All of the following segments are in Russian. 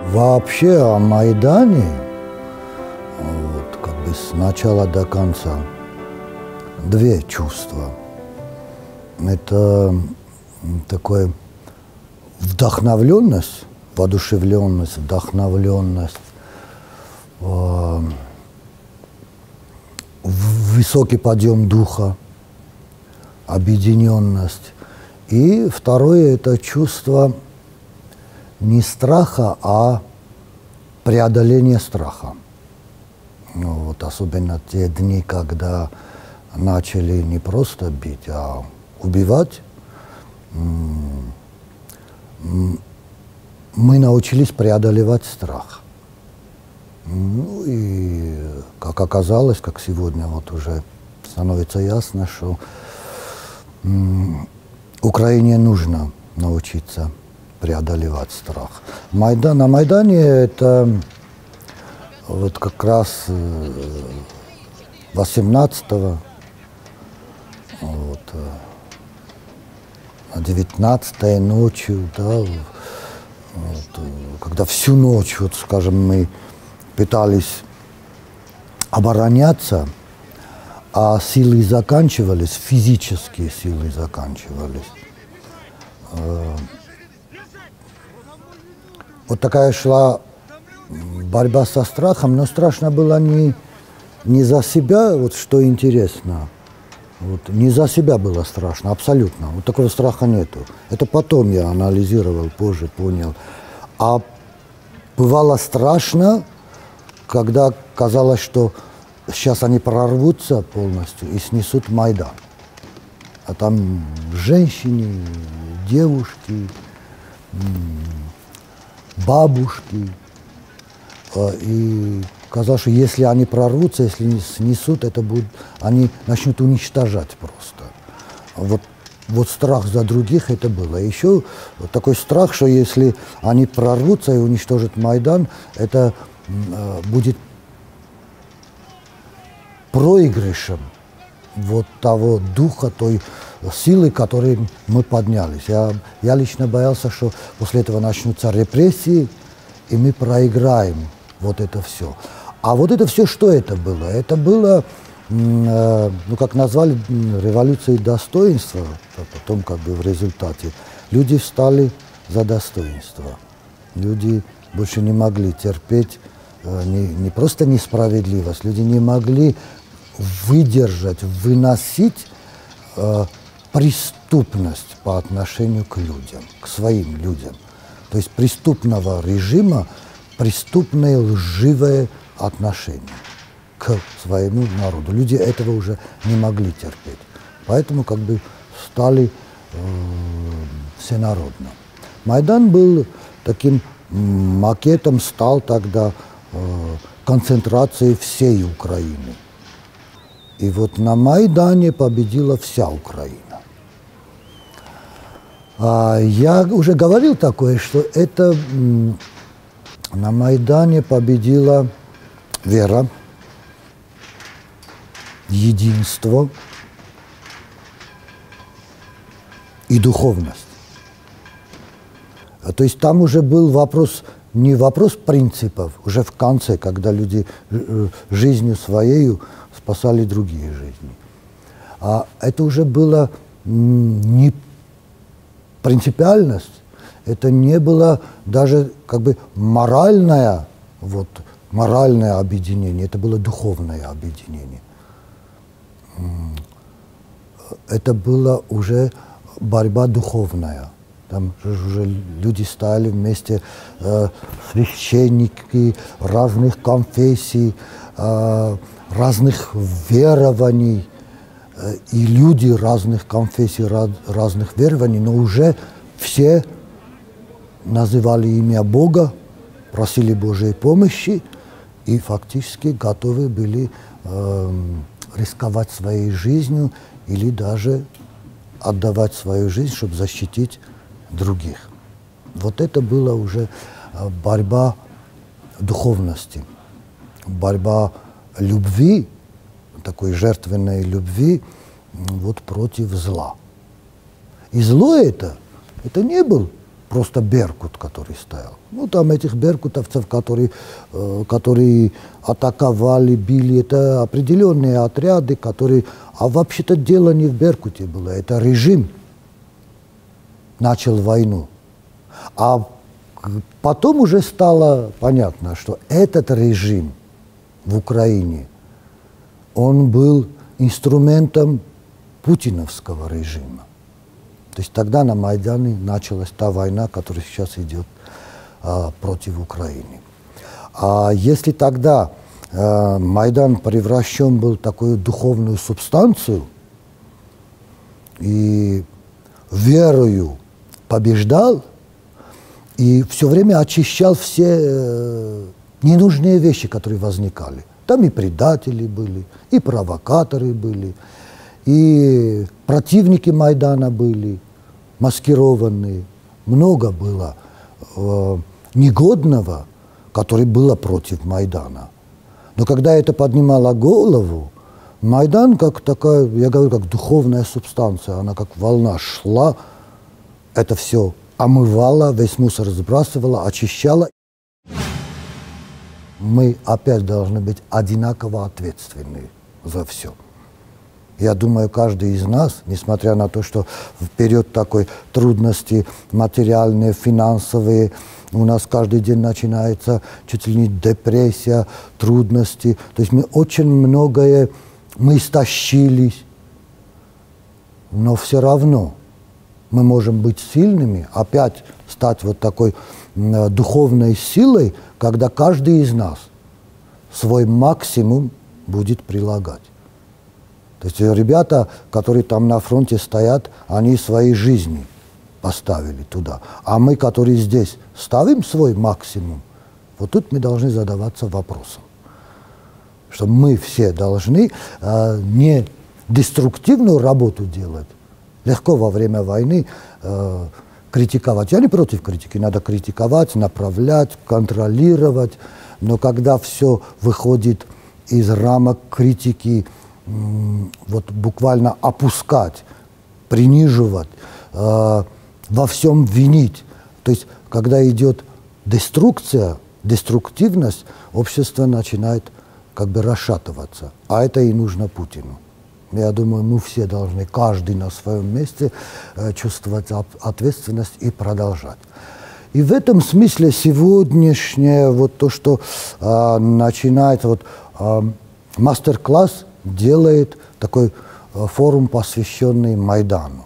Вообще о Майдане, вот, как бы с начала до конца, две чувства. Это такое вдохновленность, воодушевленность, вдохновленность, высокий подъем духа, объединенность. И второе – это чувство не страха, а преодоления страха. Ну, вот особенно те дни, когда начали не просто бить, а убивать, мы научились преодолевать страх. Ну и, как оказалось, как сегодня вот уже становится ясно, что Украине нужно научиться преодолевать страх. На Майдане это вот как раз 18-го, вот, 19-й ночью, да, вот, когда всю ночь, вот, скажем, мы пытались обороняться, а силы заканчивались, физические силы заканчивались. Вот такая шла борьба со страхом, но страшно было не за себя, вот что интересно, вот, не за себя было страшно, абсолютно, вот такого страха нету. Это потом я анализировал, позже понял. А бывало страшно, когда казалось, что сейчас они прорвутся полностью и снесут Майдан. А там женщины, девушки, бабушки. И казалось, что если они прорвутся, если не снесут, это будет, они начнут уничтожать просто. Вот страх за других это было. Еще вот такой страх, что если они прорвутся и уничтожат Майдан, это будет проигрышем вот того духа, той силы, которой мы поднялись. Я лично боялся, что после этого начнутся репрессии, и мы проиграем вот это все. А вот это все, что это было? Это было, ну, как назвали, революцией достоинства, а потом как бы в результате. Люди встали за достоинство. Люди больше не могли терпеть не просто несправедливость, люди не могли выдержать, выносить преступность по отношению к людям, к своим людям. То есть преступного режима, преступное лживое отношение к своему народу. Люди этого уже не могли терпеть. Поэтому как бы стали всенародно. Майдан был таким макетом, стал тогда концентрацией всей Украины. И вот на Майдане победила вся Украина. Я уже говорил такое, что это на Майдане победила вера, единство и духовность. То есть там уже был вопрос, не вопрос принципов, уже в конце, когда люди жизнью своей спасали другие жизни. А это уже было не принципиальность, это не было даже как бы моральное объединение, это было духовное объединение. Это была уже борьба духовная. Там уже люди стояли вместе, священники разных конфессий, разных верований, и люди разных конфессий, разных верований, но уже все называли имя Бога, просили Божьей помощи и фактически готовы были рисковать своей жизнью или даже отдавать свою жизнь, чтобы защитить других. Вот это была уже борьба духовности, борьба любви, такой жертвенной любви вот против зла. И зло это не был просто беркут, который стоял. Ну, там этих беркутовцев, которые атаковали, били, это определенные отряды, которые... А вообще-то дело не в Беркуте было, это режим начал войну. А потом уже стало понятно, что этот режим в Украине, он был инструментом путиновского режима. То есть тогда на Майдане началась та война, которая сейчас идет против Украины. А если тогда Майдан превращен был в такую духовную субстанцию и верою побеждал, и все время очищал все ненужные вещи, которые возникали. Там и предатели были, и провокаторы были, и противники Майдана были, маскированные. Много было негодного, которое было против Майдана. Но когда это поднимало голову, Майдан как такая, я говорю, как духовная субстанция, она как волна шла, это все омывала, весь мусор сбрасывала, очищала. Мы опять должны быть одинаково ответственны за все. Я думаю, каждый из нас, несмотря на то, что в период такой трудности материальные, финансовые, у нас каждый день начинается чуть ли не депрессия, трудности. То есть мы очень многое, мы истощились, но все равно мы можем быть сильными, опять стать вот такой духовной силой, когда каждый из нас свой максимум будет прилагать. То есть ребята, которые там на фронте стоят, они свои жизни поставили туда. А мы, которые здесь ставим свой максимум, вот тут мы должны задаваться вопросом. Что мы все должны не деструктивную работу делать. Легко во время войны критиковать. Я не против критики. Надо критиковать, направлять, контролировать. Но когда все выходит из рамок критики, вот буквально опускать, приниживать, во всем винить. То есть, когда идет деструкция, деструктивность, общество начинает как бы расшатываться. А это и нужно Путину. Я думаю, мы все должны, каждый на своем месте, чувствовать ответственность и продолжать. И в этом смысле сегодняшнее вот то, что начинается, вот мастер-класс делает такой форум, посвященный Майдану.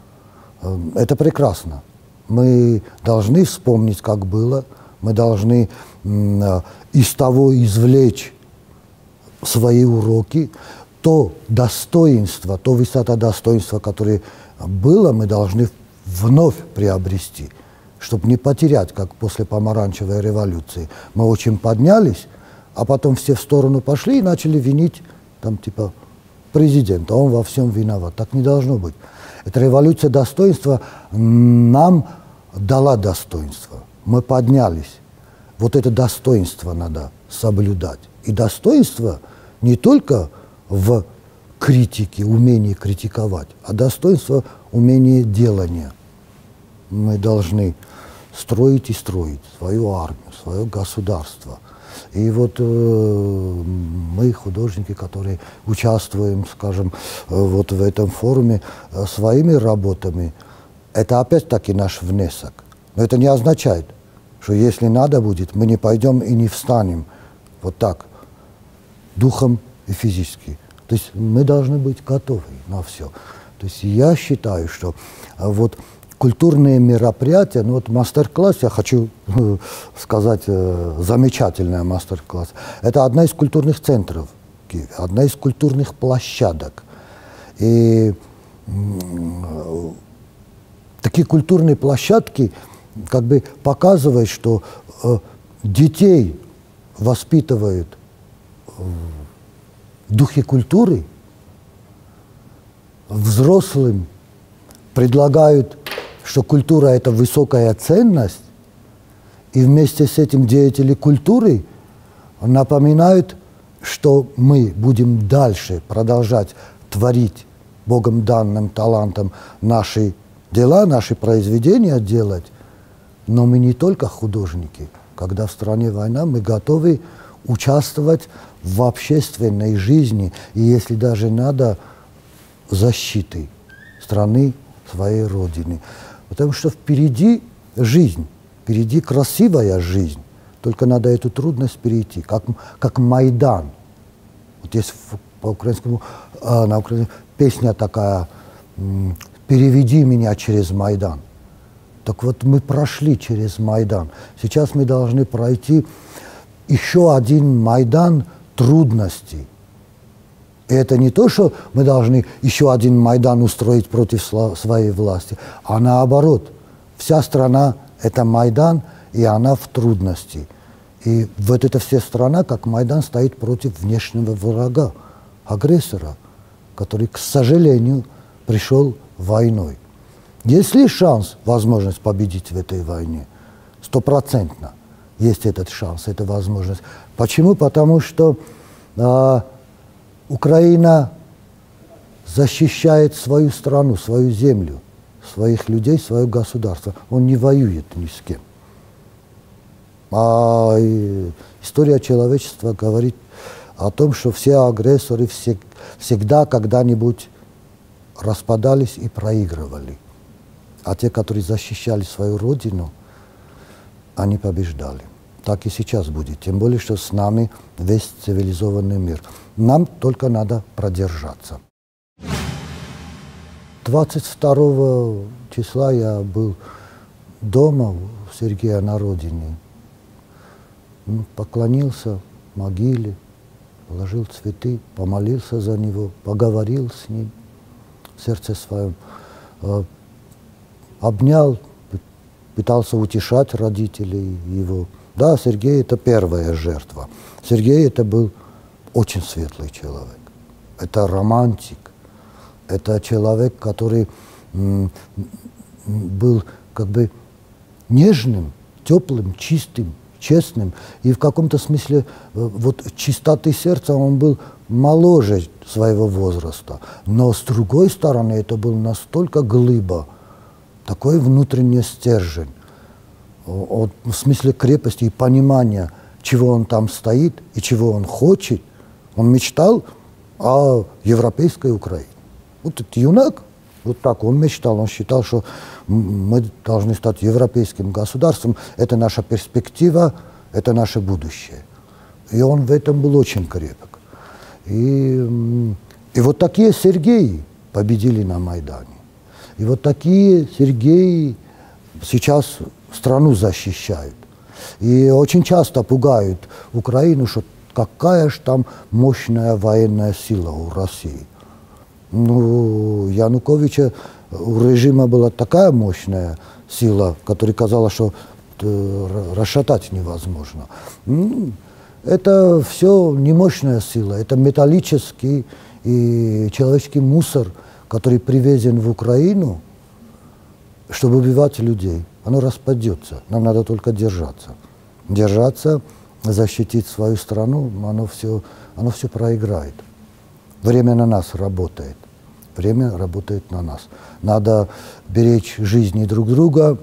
Это прекрасно. Мы должны вспомнить, как было, мы должны из того извлечь свои уроки. То достоинство, то высота достоинства, которое было, мы должны вновь приобрести, чтобы не потерять, как после помаранчевой революции. Мы очень поднялись, а потом все в сторону пошли и начали винить, там, типа, президента, он во всем виноват. Так не должно быть. Эта революция достоинства нам дала достоинство. Мы поднялись. Вот это достоинство надо соблюдать. И достоинство не только в критике, умении критиковать, а достоинство, умение делания. Мы должны строить и строить свою армию, свое государство. И вот мы, художники, которые участвуем, скажем, вот в этом форуме своими работами, это опять-таки наш внесок. Но это не означает, что если надо будет, мы не пойдем и не встанем вот так, духом и физически. То есть мы должны быть готовы на все. То есть я считаю, что вот культурные мероприятия, ну вот мастер-класс, я хочу сказать, замечательный мастер-класс, это одна из культурных центров в Киеве, одна из культурных площадок. И такие культурные площадки как бы показывают, что детей воспитывают в духе культуры, взрослым предлагают, что культура – это высокая ценность, и вместе с этим деятели культуры напоминают, что мы будем дальше продолжать творить Богом данным талантом наши дела, наши произведения делать, Но мы не только художники. Когда в стране война, мы готовы участвовать в общественной жизни, и если даже надо, защиты страны, своей родины. Потому что впереди жизнь, впереди красивая жизнь, только надо эту трудность перейти, как Майдан. Вот есть по-украинскому, на украинском песня такая «Переведи меня через Майдан». Так вот, мы прошли через Майдан. Сейчас мы должны пройти еще один Майдан трудностей. И это не то, что мы должны еще один Майдан устроить против своей власти, а наоборот. Вся страна – это Майдан, и она в трудности. И вот эта вся страна, как Майдан, стоит против внешнего врага, агрессора, который, к сожалению, пришел войной. Есть ли шанс, возможность победить в этой войне? 100% есть этот шанс, эта возможность. Почему? Потому что Украина защищает свою страну, свою землю, своих людей, свое государство. Он не воюет ни с кем. А история человечества говорит о том, что все агрессоры всегда когда-нибудь распадались и проигрывали. А те, которые защищали свою родину, они побеждали. Так и сейчас будет. Тем более, что с нами весь цивилизованный мир. Нам только надо продержаться. 22 числа я был дома у Сергея на родине. Поклонился могиле, положил цветы, помолился за него, поговорил с ним в сердце своем. Обнял, пытался утешать родителей его. Да, Сергей – это первая жертва. Сергей – это был очень светлый человек. Это романтик. Это человек, который был как бы нежным, теплым, чистым, честным. И в каком-то смысле вот чистоты сердца он был моложе своего возраста. Но с другой стороны, это был настолько глыба, такой внутренний стержень, в смысле крепости и понимания, чего он там стоит и чего он хочет. Он мечтал о европейской Украине. Вот этот юнак, вот так он мечтал, он считал, что мы должны стать европейским государством, это наша перспектива, это наше будущее. И он в этом был очень крепок. И вот такие Сергеи победили на Майдане. И вот такие Сергеи сейчас страну защищают. И очень часто пугают Украину, что какая же там мощная военная сила у России. Ну, Януковича, у режима была такая мощная сила, которая казалось, что расшатать невозможно. Это все не мощная сила, это металлический и человеческий мусор, который привезен в Украину, чтобы убивать людей. Оно распадется. Нам надо только держаться. Держаться, защитить свою страну, оно все проиграет. Время на нас работает. Время работает на нас. Надо беречь жизни друг друга,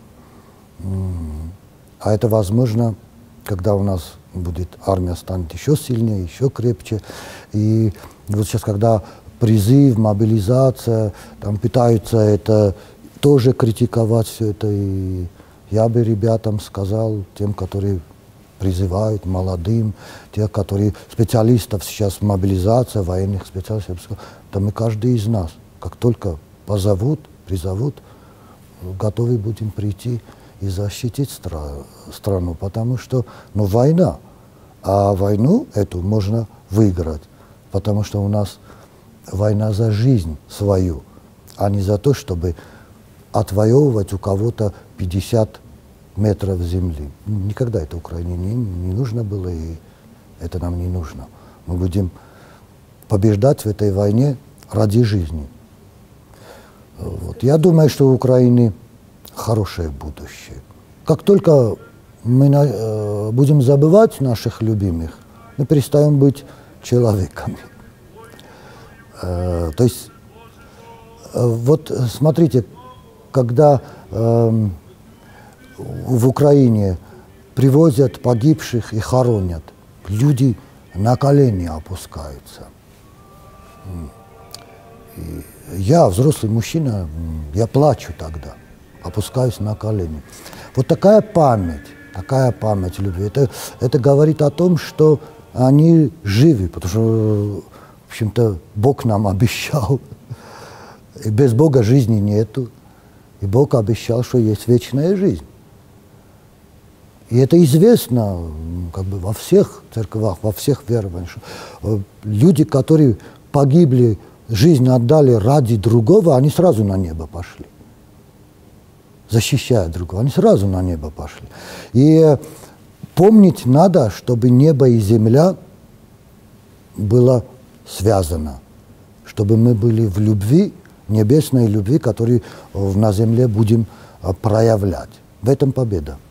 а это возможно, когда у нас будет армия станет еще сильнее, еще крепче. И вот сейчас, когда призыв, мобилизация, там пытаются это тоже критиковать все это. И я бы ребятам сказал, тем, которые призывают, молодым, те, которые специалистов сейчас мобилизация, военных специалистов, да мы каждый из нас, как только позовут, призовут, готовы будем прийти и защитить страну, потому что, война, а войну эту можно выиграть, потому что у нас война за жизнь свою, а не за то, чтобы отвоевывать у кого-то 50 метров земли. Никогда это Украине не нужно было, и это нам не нужно. Мы будем побеждать в этой войне ради жизни. Вот. Я думаю, что у Украины хорошее будущее. Как только мы будем забывать наших любимых, мы перестаем быть человеками. То есть, вот смотрите, когда в Украине привозят погибших и хоронят, люди на колени опускаются. И я, взрослый мужчина, я плачу тогда, опускаюсь на колени. Вот такая память любви, это говорит о том, что они живы, потому что, в общем-то, Бог нам обещал. И без Бога жизни нету. И Бог обещал, что есть вечная жизнь. И это известно как бы во всех церквах, во всех верованиях. Люди, которые погибли, жизнь отдали ради другого, они сразу на небо пошли. Защищая другого, они сразу на небо пошли. И помнить надо, чтобы небо и земля было связано, чтобы мы были в любви, небесной любви, которую на земле будем проявлять. В этом победа.